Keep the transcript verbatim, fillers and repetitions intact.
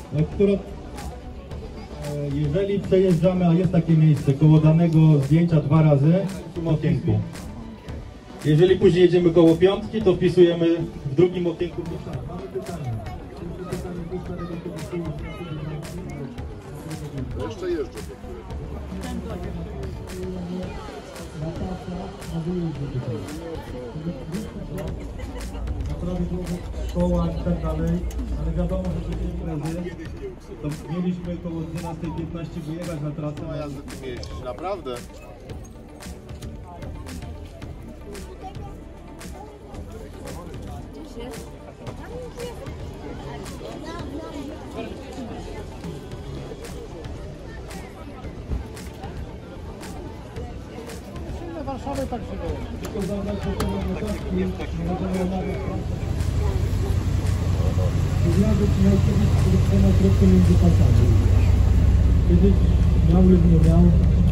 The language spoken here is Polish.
która, jeżeli przejeżdżamy, a jest takie miejsce koło danego zdjęcia dwa razy w tym okienku. Jeżeli później jedziemy koło piątki, to wpisujemy w drugim okienku. Mamy pytanie. Jeszcze jeżdżę. Naprawdę szkoła i tak dalej, ale wiadomo, że te imprezy, to mieliśmy około dwunastej piętnaście wyjechać na trasę. No jazdy ty mieścisz, naprawdę? Warszawy tak się było. Tylko zabrać do tego notatki, nie możemy omawiać pracę. Zjazd miał kiedyś ponad rok między pasami. Kiedyś miał lub nie miał.